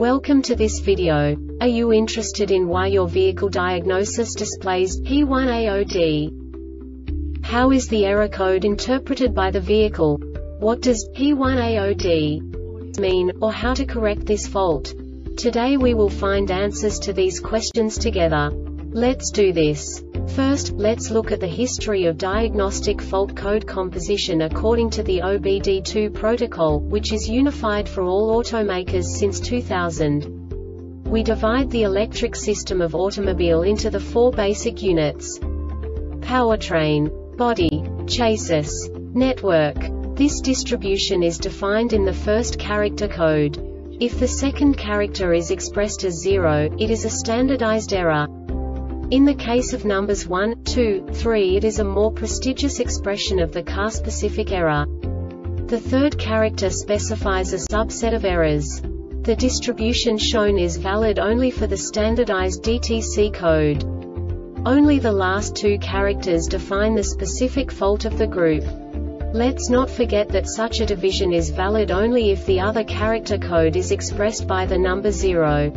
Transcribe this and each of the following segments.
Welcome to this video. Are you interested in why your vehicle diagnosis displays P1AOD? How is the error code interpreted by the vehicle? What does P1AOD mean, or how to correct this fault? Today we will find answers to these questions together. Let's do this. First, let's look at the history of diagnostic fault code composition according to the OBD2 protocol, which is unified for all automakers since 2000. We divide the electric system of automobile into the four basic units: powertrain, body, chassis, network. This distribution is defined in the first character code. If the second character is expressed as 0, it is a standardized error. In the case of numbers 1, 2, 3, it is a more prestigious expression of the car-specific error. The third character specifies a subset of errors. The distribution shown is valid only for the standardized DTC code. Only the last two characters define the specific fault of the group. Let's not forget that such a division is valid only if the other character code is expressed by the number 0.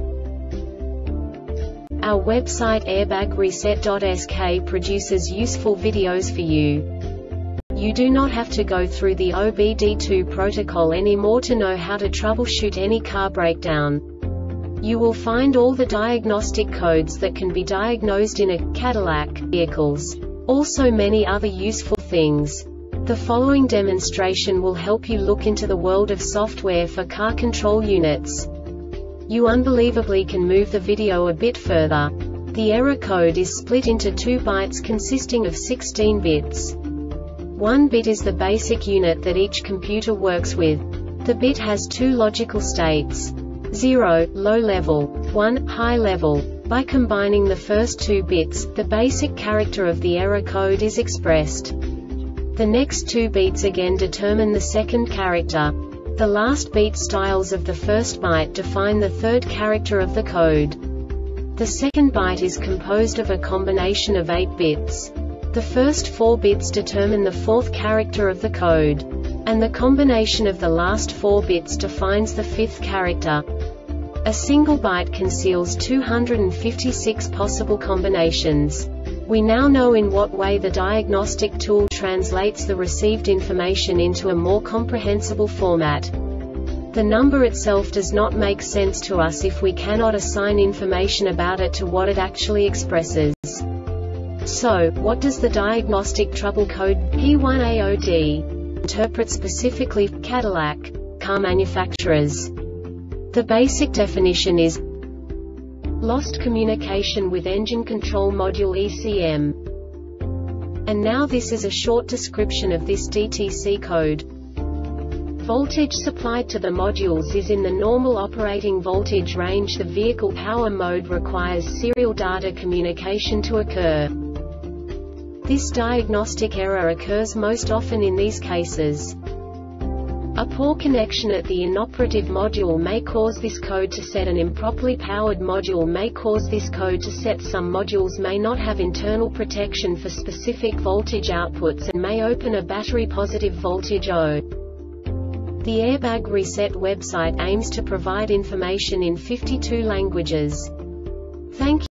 Our website airbagreset.sk produces useful videos for you. You do not have to go through the OBD2 protocol anymore to know how to troubleshoot any car breakdown. You will find all the diagnostic codes that can be diagnosed in a Cadillac vehicles. Also many other useful things. The following demonstration will help you look into the world of software for car control units. You unbelievably can move the video a bit further. The error code is split into 2 bytes consisting of 16 bits. 1 bit is the basic unit that each computer works with. The bit has 2 logical states: 0, low level, 1, high level. By combining the first 2 bits, the basic character of the error code is expressed. The next 2 beats again determine the second character. The last beat styles of the first byte define the third character of the code. The second byte is composed of a combination of 8 bits. The first 4 bits determine the fourth character of the code. And the combination of the last 4 bits defines the fifth character. A single byte conceals 256 possible combinations. We now know in what way the diagnostic tool translates the received information into a more comprehensible format. The number itself does not make sense to us if we cannot assign information about it to what it actually expresses. So, what does the diagnostic trouble code P1AOD interpret specifically for Cadillac car manufacturers? The basic definition is lost communication with engine control module ECM. And now this is a short description of this DTC code. Voltage supplied to the modules is in the normal operating voltage range. The vehicle power mode requires serial data communication to occur. This diagnostic error occurs most often in these cases. A poor connection at the inoperative module may cause this code to set. An improperly powered module may cause this code to set. Some modules may not have internal protection for specific voltage outputs and may open a battery positive voltage O. The Airbag Reset website aims to provide information in 52 languages. Thank you.